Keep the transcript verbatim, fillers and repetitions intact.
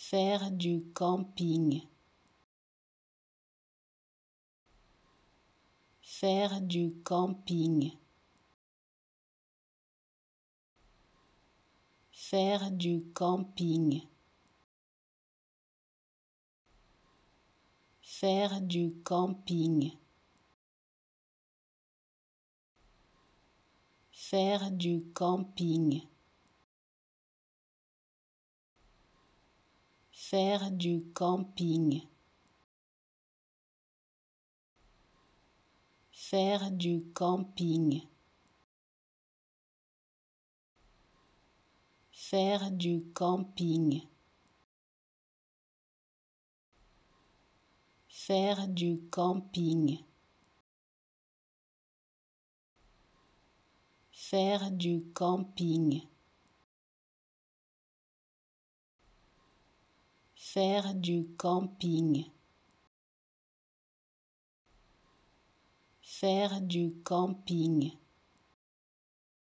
Faire du camping. Faire du camping. Faire du camping. Faire du camping. Faire du camping. Faire du camping. Faire du camping. Faire du camping. Faire du camping. Faire du camping. Faire du camping. Faire du camping.